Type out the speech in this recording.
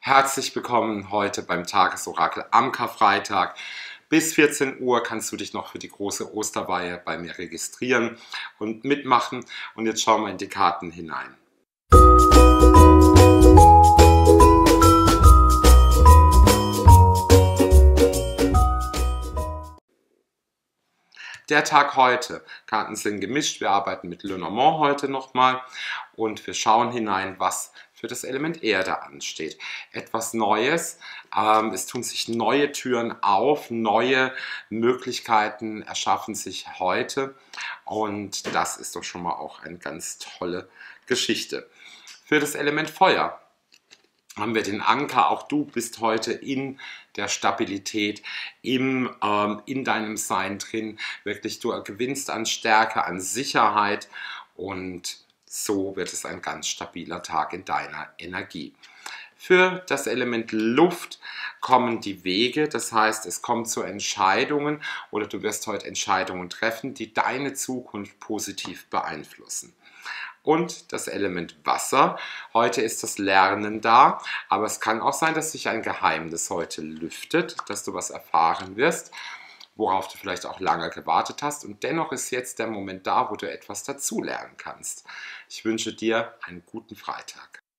Herzlich willkommen heute beim Tagesorakel am Karfreitag. Bis 14 Uhr kannst du dich noch für die große Osterweihe bei mir registrieren und mitmachen. Und jetzt schauen wir in die Karten hinein. Der Tag heute. Karten sind gemischt. Wir arbeiten mit Lenormand heute nochmal und wir schauen hinein, was für das Element Erde ansteht. Etwas Neues. Es tun sich neue Türen auf, neue Möglichkeiten erschaffen sich heute und das ist doch schon mal auch eine ganz tolle Geschichte. Für das Element Feuer haben wir den Anker. Auch du bist heute in der Stabilität, in deinem Sein drin. Wirklich, du gewinnst an Stärke, an Sicherheit und so wird es ein ganz stabiler Tag in deiner Energie. Für das Element Luft kommen die Wege, das heißt, es kommt zu Entscheidungen oder du wirst heute Entscheidungen treffen, die deine Zukunft positiv beeinflussen. Und das Element Wasser. Heute ist das Lernen da, aber es kann auch sein, dass sich ein Geheimnis heute lüftet, dass du was erfahren wirst, worauf du vielleicht auch lange gewartet hast. Und dennoch ist jetzt der Moment da, wo du etwas dazulernen kannst. Ich wünsche dir einen guten Freitag.